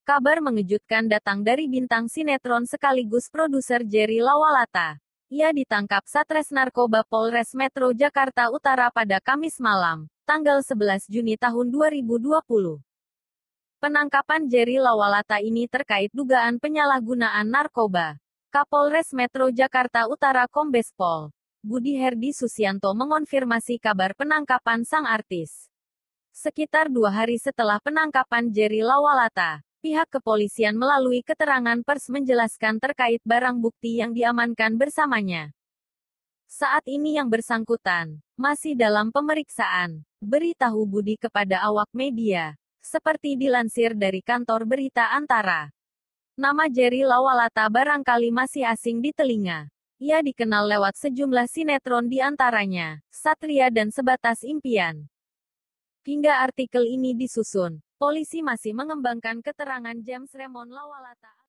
Kabar mengejutkan datang dari bintang sinetron sekaligus produser Jerry Lawalata. Ia ditangkap Satres Narkoba Polres Metro Jakarta Utara pada Kamis malam, tanggal 11 Juni tahun 2020. Penangkapan Jerry Lawalata ini terkait dugaan penyalahgunaan narkoba. Kapolres Metro Jakarta Utara Kombes Pol Budi Herdi Susianto mengonfirmasi kabar penangkapan sang artis. Sekitar 2 hari setelah penangkapan Jerry Lawalata, pihak kepolisian melalui keterangan pers menjelaskan terkait barang bukti yang diamankan bersamanya. Saat ini yang bersangkutan masih dalam pemeriksaan, beritahu Budi kepada awak media. Seperti dilansir dari kantor berita Antara. Nama Jerry Lawalata barangkali masih asing di telinga. Ia dikenal lewat sejumlah sinetron di antaranya Satria dan Sebatas Impian. Hingga artikel ini disusun, polisi masih mengembangkan keterangan James Raymond Lawalata.